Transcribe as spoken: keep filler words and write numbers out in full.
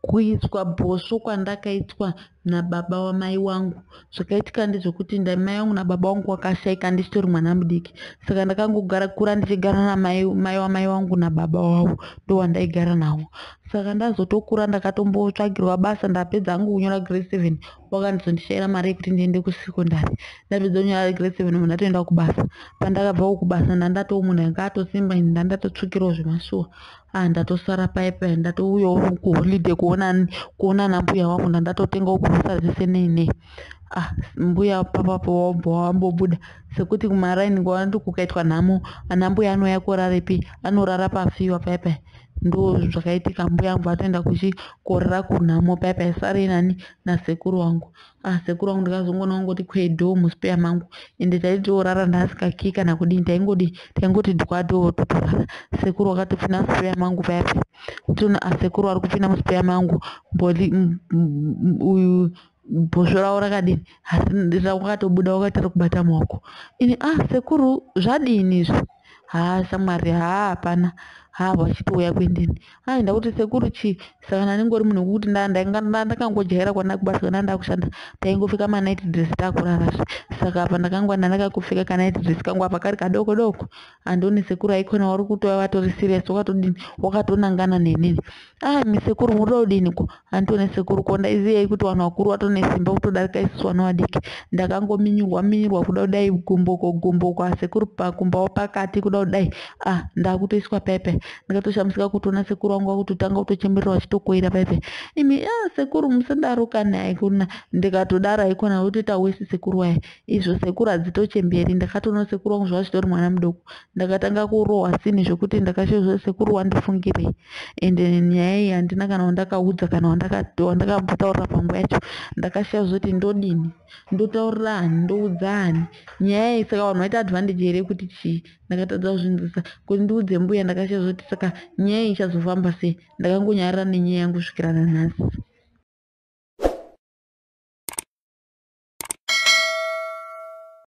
kuiswa bhosvo kwandakaitwa nababa wamai wangu. Zvakaitika ndezvekuti mai wangu nababa wangu wakashaika ndisitori mwana mudiki, saka ndakangogara kura ndichigara namai mai wamai wangu nababa wavo, ndo wandaigara navo. Saka ndazotokura ndakatombotsvagirwa basa, ndapedza hangu kunyora grade seven wakandizondishaira mari yekuti ndiende kusekondari. Ndapedza kunyora grade seven munhu ndatoenda kubasa. Pandakabvawo kubasa ndandatoo munhu anga atosimba ini, ndandatotsvukirawo zvemasuwa. Ah, ndatosara paipai ndatouyawo kuholiday kuona kuona nambuya wangu, ndandatotengawo groceries nei nei. Ah, mbuya papapo wabva wambobuda sekuti kumaraini kwavandi kukaitwa nhamo, anambuya anouya koraripi, anorara pafiwa paipai. Ndo zvakaitika, mbuya angu atoenda kuchikorera kunhamo paipai, sare nani nasekuru wangu. Ah, sekuru wangu ndakazongoona ongoti kwedo muspare mangu, ende taitoorara ndasikakii kana kudini, taingodi taingoti dwadu totorara. Sekuru wakatopinda muspare mangu paipai, toona ah, sekuru ari kupinda muspare mangu, bholi uyu bhosvo ravo rakadini, asi rakatobuda wakati ari kubata maoko. Ini ah, sekuru zvadini izvi? Ha shamwari, ha hapana, ha wachitouya kwendini. Ah, ndakuti sekuru chii? Saka ndandingori munhu wekuti ndakangojaira kwandakubasa kwandandakushanda taingopfeka manaiti dhiresi takurara. Saka apa ndakangwana ndakakopfeka kanaiti dhiresi kangu apa kari kadoko doko. Andoni sekuru aikona wari kutouya watori serious, wakatodini, wakatonangana nenini. Ah, mi sekuru munoda kudiniko? Andoni sekuru ko ndaiziyei kuti vanhu vakuru vatone simba kutodarika isusu vana vadiki. Ndakangominyurwa minyurwa kuda kudai gumboko gumboko, asekuru pakumbawo pakati kuda kudai. Ah, ndakutoiswa paipai. Ndakatoshamisika kutoona sekuru wangu wakutotanga kutochemerera wachitokoira paipai. Imi ah, sekuru musadaro kana aikona. Ndikatodaro aikona wotota wesi sekuru waye. Izvo sekuru hadzitochemberi. Ndakatoona sekuru wangu zvachitori mwana mudoko. Ndakatanga kurohwa sini zvokuti ndakashaizva sekuru wandifungirei. Ende nyaya iyi handina kana wandakaudza kana wandakambotaurira panguva yacho. Ndakashaya zoti ndodini, ndotaurira hani, ndoudza hani nyaya iyi. Saka vanhu vaita advantage here kuti chii? Ndakatadza kuzvinzwisa kuti ndiudze mbuya, ndakashaya zoti saka nyaya iyi ichazofamba sei. Ndakangonyarara nenyaya yangu kusvikira nanhasi.